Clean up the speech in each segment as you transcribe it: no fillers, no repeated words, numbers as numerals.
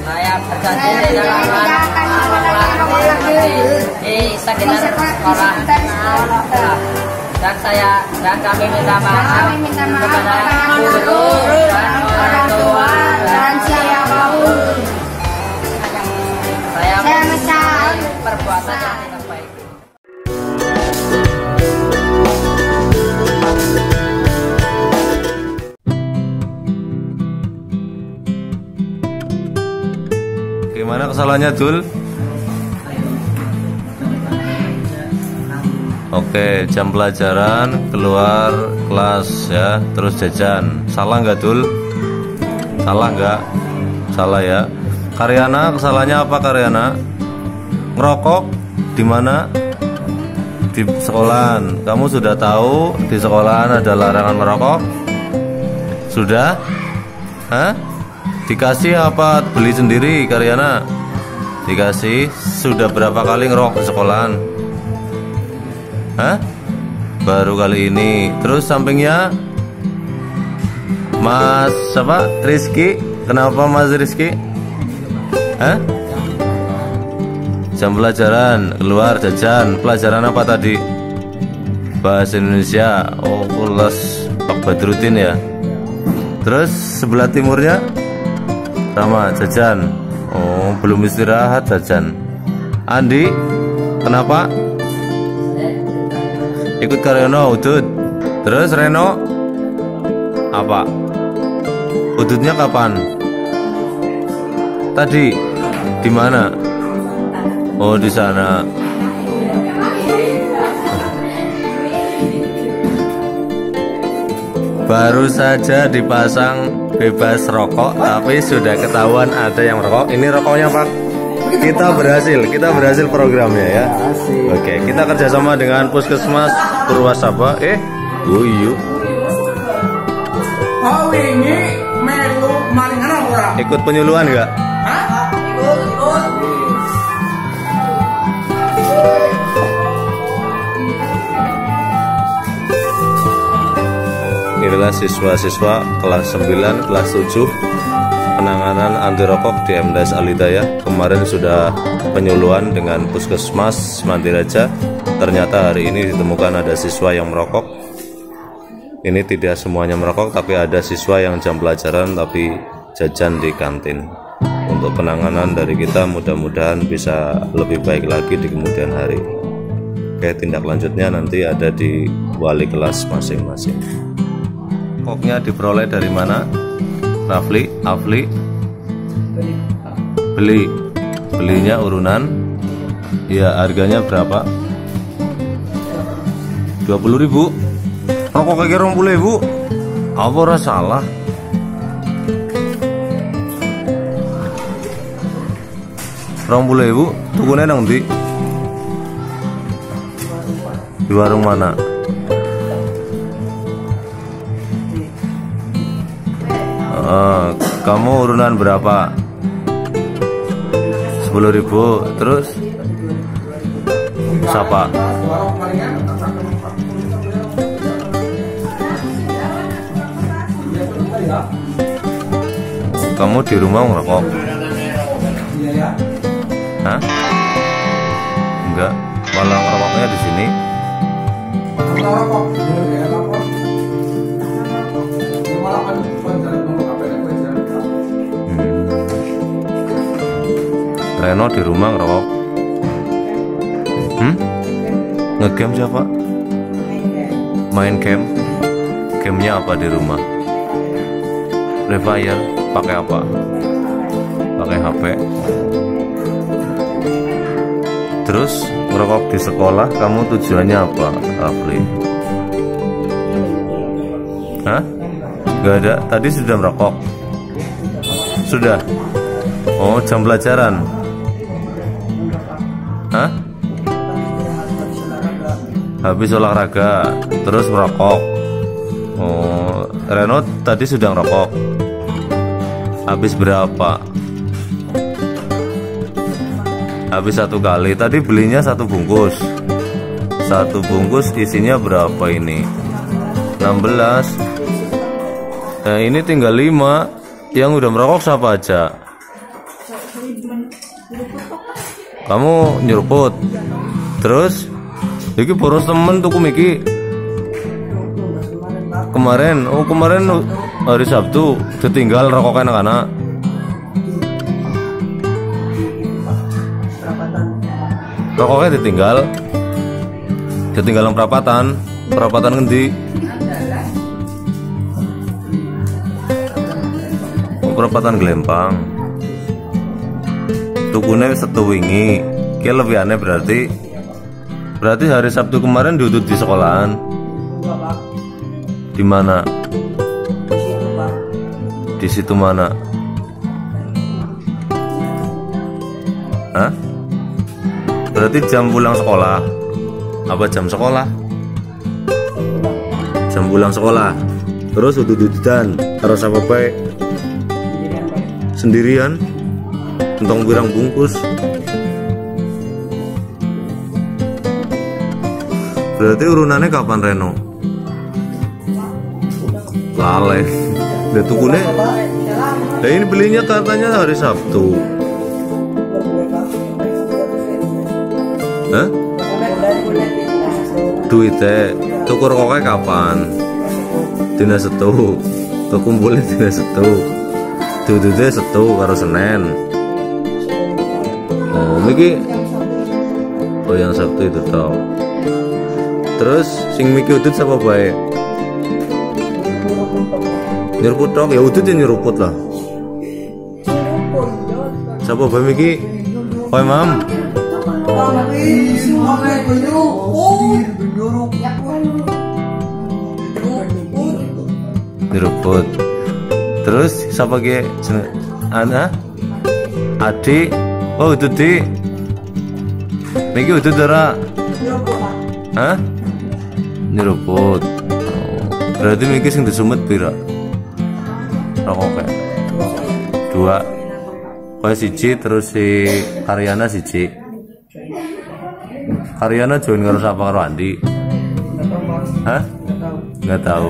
Saya berjanji tidak akan lagi di sekitar sekolah. Dan kami minta maaf kepada guru dan orang tua dan siapapun. Saya menyesal perbuatan yang tidak baik. Gimana kesalahannya, Dul? Oke, jam pelajaran, keluar kelas ya, terus jajan. Salah nggak, Dul? Salah nggak? Salah ya. Karyana, kesalahannya apa Karyana? Ngerokok di mana? Di sekolahan. Kamu sudah tahu di sekolahan ada larangan merokok? Sudah? Hah? Dikasih apa beli sendiri Karyana? Dikasih. Sudah berapa kali ngerokok di sekolahan? Hah? Baru kali ini. Terus sampingnya Mas apa? Rizky. Kenapa Mas Rizky? Hah? Jam pelajaran, keluar jajan. Pelajaran apa tadi? Bahasa Indonesia. Oh, les Pak Badruddin ya. Terus sebelah timurnya sama jajan. Oh, belum istirahat jajan. Andi, kenapa? Ikut Karyono udut. Terus Reno apa? Udutnya kapan? Tadi di mana? Oh, di sana. Baru saja dipasang bebas rokok, tapi sudah ketahuan ada yang merokok. Ini rokoknya Pak. Kita berhasil programnya ya. Oke, kita kerjasama dengan Puskesmas Purwasaba. Guyu. Oh, ini melu malingan apa? Ikut penyuluhan nggak? Hah? Ikut. Inilah siswa-siswa kelas 9, kelas 7 penanganan anti rokok di MTS Al-Hidayah. Kemarin sudah penyuluhan dengan Puskesmas Mandiraja. Ternyata hari ini ditemukan ada siswa yang merokok. Ini tidak semuanya merokok, tapi ada siswa yang jam pelajaran tapi jajan di kantin. Untuk penanganan dari kita mudah-mudahan bisa lebih baik lagi di kemudian hari. Oke, tindak lanjutnya nanti ada di wali kelas masing-masing. Rokoknya diperoleh dari mana? Rafli, Afli? Belinya urunan. Ya, harganya berapa? 20.000. Rokok kayak 20.000. Apa ora salah? Ibu, tukune nang ndi? Di warung mana? Kamu urunan berapa? 10.000. Terus siapa? Kamu di rumah ngerokok? Hah? Enggak, malah ngerokoknya di sini. Reno di rumah ngerokok. Ngegame siapa? Main game. Gamenya apa di rumah? Free Fire. Pakai apa? Pakai HP. Terus ngerokok di sekolah, kamu tujuannya apa, Rafli? Hah? Gak ada. Tadi sudah merokok. Sudah. Oh, jam pelajaran. Hah? Habis olahraga, terus merokok. Oh, Reno tadi sudah ngerokok. Habis berapa? Habis 1 kali. Tadi belinya 1 bungkus. 1 bungkus isinya berapa ini? 16. Nah, ini tinggal 5. Yang udah merokok siapa aja? Kamu nyeruput. Terus iki boros temen tuku miki. Kemarin hari Sabtu ditinggal rokok anak-anak. Rokoknya ditinggal yang perapatan ngendi? Perapatan Glempang. Tukune setu wingi. Ki lebih aneh berarti hari Sabtu kemarin diutut di sekolahan. Di mana? Di situ mana? Hah? Berarti jam pulang sekolah. Apa jam sekolah? Jam pulang sekolah. Terus udut-udutan. Terus apa baik? Sendirian. Entong birang bungkus. Berarti urunannya kapan Reno? Lalai. Udah tukune. Nah ini belinya katanya hari Sabtu. Hah? Duitnya tukur koknya kapan? Dina Setu. Tuh kumpulin dina Setu. Duitnya Setu karo Senin. Oh, miki. Oh yang Sabtu itu tau. Terus sing miki udut siapa baik? Nyeruput tok ya udut ya nyeruput lah. Siapa baik miki? Oi mam. Nyeruput. Terus siapa ge? Ana? Adik. Oh itu di. Miki udut dara. Hah? Nyeruput. Oh. Berarti miki sing disumet pira? Rokoknya 2. Kowe siji terus si Karyana siji. Karyana join karo sapa karo Andi? Hah? Enggak tahu.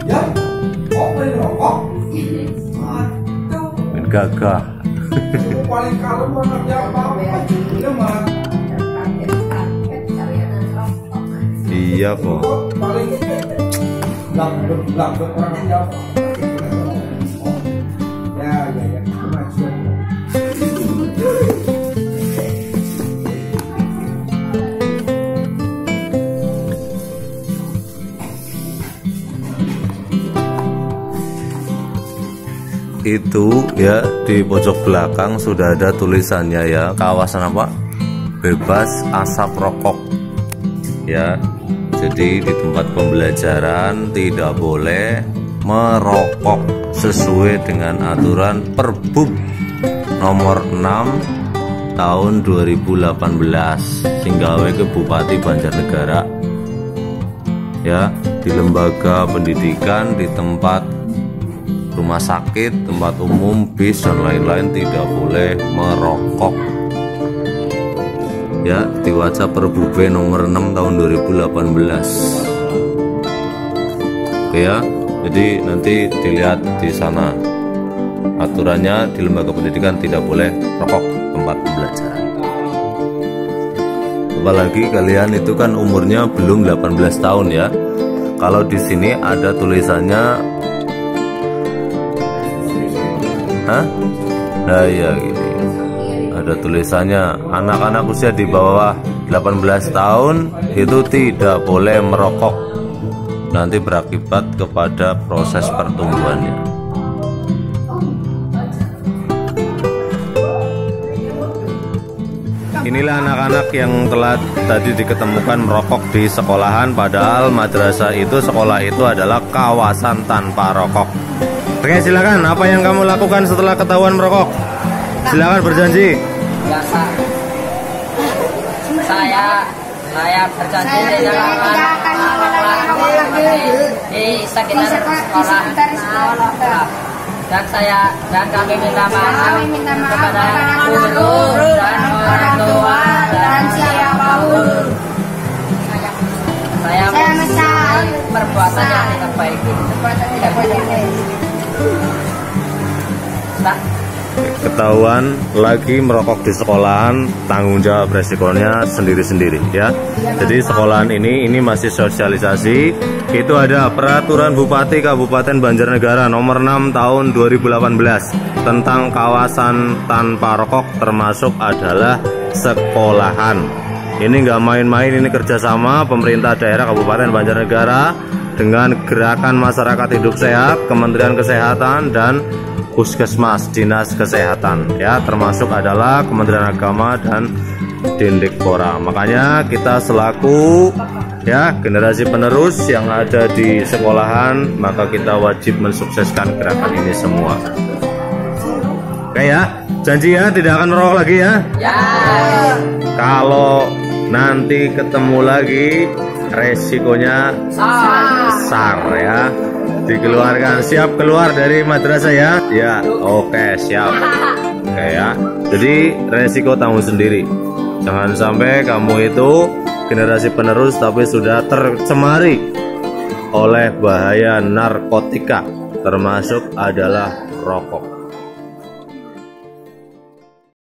Men gagah. Paling kalem mana Iya kok. paling blak orang Jawa. Ya. Itu ya di pojok belakang sudah ada tulisannya ya, kawasan apa? Bebas asap rokok. Ya. Jadi di tempat pembelajaran tidak boleh merokok sesuai dengan aturan Perbup nomor 6 tahun 2018 singgawe ke Bupati Banjarnegara. Ya, di lembaga pendidikan, di tempat rumah sakit, tempat umum, bis dan lain-lain tidak boleh merokok. Ya, diwaca Perbup nomor 6 tahun 2018. Oke ya, jadi nanti dilihat di sana aturannya di lembaga pendidikan tidak boleh rokok tempat pembelajaran. Apalagi kalian itu kan umurnya belum 18 tahun ya. Kalau di sini ada tulisannya, hah? Nah ya gini. Ada tulisannya anak-anak usia di bawah 18 tahun itu tidak boleh merokok, nanti berakibat kepada proses pertumbuhannya. Inilah anak-anak yang telah tadi diketemukan merokok di sekolahan, padahal madrasah itu, sekolah itu adalah kawasan tanpa rokok. Oke, silakan, apa yang kamu lakukan setelah ketahuan merokok? Silakan berjanji. Biasa. Saya berjanji tidak akan di sekitar sekolah. Dan kami minta maaf kepada guru dan orang tua dan siapapun. Saya menyesal perbuatan yang tidak baik. ketahuan lagi merokok di sekolahan, tanggung jawab resikonya sendiri-sendiri ya. Jadi sekolahan ini masih sosialisasi. Itu ada peraturan Bupati Kabupaten Banjarnegara nomor 6 tahun 2018 tentang kawasan tanpa rokok, termasuk adalah sekolahan. Ini nggak main-main, ini kerjasama pemerintah daerah Kabupaten Banjarnegara dengan Gerakan Masyarakat Hidup Sehat, Kementerian Kesehatan, dan Puskesmas, Dinas Kesehatan ya, termasuk adalah Kementerian Agama dan Dindikpora. Makanya kita selaku ya generasi penerus yang ada di sekolahan, maka kita wajib mensukseskan gerakan ini semua. Oke ya, janji ya tidak akan merokok lagi ya. Ya. Kalau nanti ketemu lagi resikonya besar ya. Dikeluarkan, siap keluar dari madrasah ya? Ya, oke siap. Oke ya. Jadi resiko tanggung sendiri. Jangan sampai kamu itu generasi penerus tapi sudah tercemari oleh bahaya narkotika, termasuk adalah rokok.